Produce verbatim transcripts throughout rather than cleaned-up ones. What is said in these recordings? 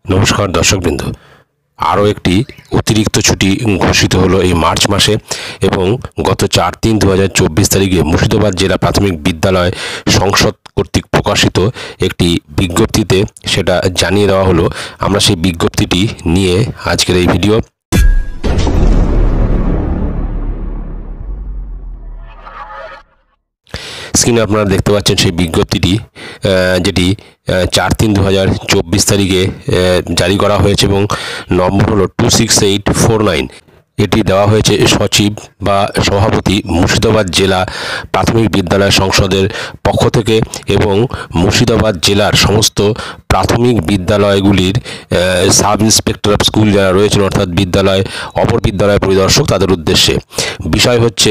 নমস্কার দর্শকবৃন্দ, আরও একটি অতিরিক্ত ছুটি ঘোষিত হলো এই মার্চ মাসে এবং গত চার তিন দু হাজার চব্বিশ তারিখে মুর্শিদাবাদ জেলা প্রাথমিক বিদ্যালয় সংসদ কর্তৃক প্রকাশিত একটি বিজ্ঞপ্তিতে সেটা জানিয়ে দেওয়া হলো। আমরা সেই বিজ্ঞপ্তিটি নিয়ে আজকের এই ভিডিও। স্ক্রিনে আপনারা দেখতে পাচ্ছেন সেই বিজ্ঞপ্তিটি, যেটি চার তিন দু হাজার চব্বিশ তারিখে জারি করা হয়েছে এবং নম্বর হলো two six eight four nine. এটি দেওয়া হয়েছে সচিব বা সভাপতি মুর্শিদাবাদ জেলা প্রাথমিক বিদ্যালয় সংসদের পক্ষ থেকে এবং মুর্শিদাবাদ জেলার সমস্ত প্রাথমিক বিদ্যালয়গুলির সাব ইন্সপেক্টর অফ স্কুল যারা রয়েছেন, অর্থাৎ বিদ্যালয় অপর বিদ্যালয় পরিদর্শক, তাদের উদ্দেশ্যে। বিষয় হচ্ছে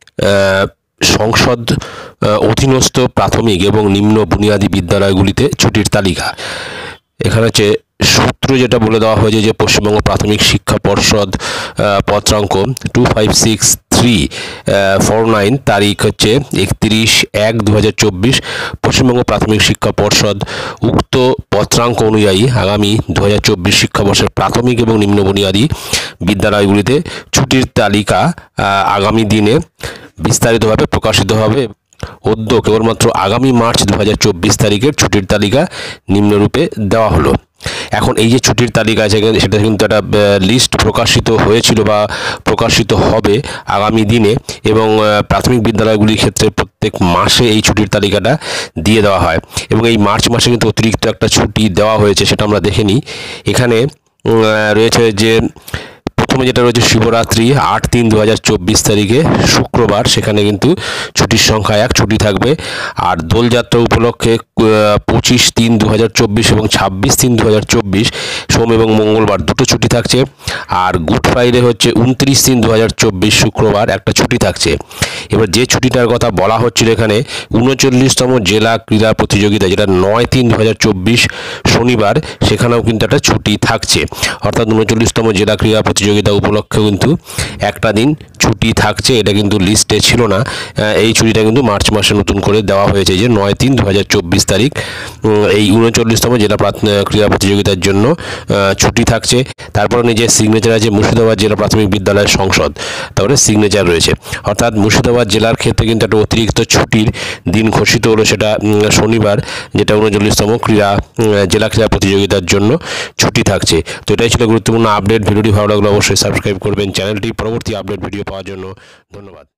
সংসদ অধীনস্থ প্রাথমিক এবং নিম্ন বুনিয়াদী বিদ্যালয়গুলিতে ছুটির তালিকা। এখানে হচ্ছে সূত্র যেটা বলে দেওয়া হয়েছে যে পশ্চিমবঙ্গ প্রাথমিক শিক্ষা পর্ষদ পত্রাঙ্ক two five six three four nine, তারিখ হচ্ছে একত্রিশ এক দু হাজার চব্বিশ। পশ্চিমবঙ্গ প্রাথমিক শিক্ষা পর্ষদ উক্ত পত্রাঙ্ক অনুযায়ী আগামী দু হাজার চব্বিশ শিক্ষাবর্ষের প্রাথমিক এবং নিম্ন বুনিয়াদী বিদ্যালয়গুলিতে ছুটির তালিকা আগামী দিনে বিস্তারিতভাবে প্রকাশিত হবে। অদ্য কেবলমাত্র আগামী মার্চ দু হাজার চব্বিশ তারিখের ছুটির তালিকা নিম্নরূপে দেওয়া হলো। এখন এই যে ছুটির তালিকা আছে, সেটা কিন্তু একটা লিস্ট প্রকাশিত হয়েছিল বা প্রকাশিত হবে আগামী দিনে এবং প্রাথমিক বিদ্যালয়গুলির ক্ষেত্রে প্রত্যেক মাসে এই ছুটির তালিকাটা দিয়ে দেওয়া হয় এবং এই মার্চ মাসে কিন্তু অতিরিক্ত একটা ছুটি দেওয়া হয়েছে, সেটা আমরা দেখে নিই। এখানে রয়েছে যে প্রথমে যেটা রয়েছে শিবরাত্রি আট তিন দু হাজার চব্বিশ তারিখে শুক্রবার, সেখানে কিন্তু ছুটির সংখ্যা এক ছুটি থাকবে। আর দোলযাত্রা উপলক্ষে পঁচিশ তিন দু হাজার চব্বিশ এবং ছাব্বিশ তিন দু হাজার চব্বিশ সোম এবং মঙ্গলবার দুটো ছুটি থাকছে। আর গুড ফ্রাইডে হচ্ছে উনত্রিশ তিন দু হাজার চব্বিশ শুক্রবার একটা ছুটি থাকছে। এবার যে ছুটিটার কথা বলা হচ্ছিল এখানে উনচল্লিশতম জেলা ক্রীড়া প্রতিযোগিতা, যেটা নয় তিন দু হাজার চব্বিশ শনিবার, সেখানেও কিন্তু একটা ছুটি থাকছে। অর্থাৎ উনচল্লিশতম জেলা ক্রীড়া প্রতিযোগিতা উপলক্ষে কিন্তু একটা দিন ছুটি থাকছে। এটা কিন্তু লিস্টে ছিল না। এই ছুটিটা কিন্তু মার্চ মাসে নতুন করে দেওয়া হয়েছে, যে নয় তিন দু হাজার চব্বিশ তারিখ এই উনচল্লিশতম জেলা ক্রীড়া প্রতিযোগিতার জন্য ছুটি থাকছে। তারপরে নিজের সিগনেচার আছে মুর্শিদাবাদ জেলা প্রাথমিক বিদ্যালয় সংসদ, তারপরে সিগনেচার রয়েছে। অর্থাৎ মুর্শিদাবাদ জেলার ক্ষেত্রে কিন্তু একটা অতিরিক্ত ছুটির দিন ঘোষিত হলো, সেটা শনিবার, যেটা উনচল্লিশতম ক্রীড়া জেলা ক্রীড়া প্রতিযোগিতার জন্য ছুটি থাকছে। তো এটাই ছিল গুরুত্বপূর্ণ আপডেট। ভিডিওটি ভালো লাগলে অবশ্যই সাবস্ক্রাইব করবেন চ্যানেলটি পরবর্তী আপডেট ভিডিও পাওয়ার জন্য। ধন্যবাদ।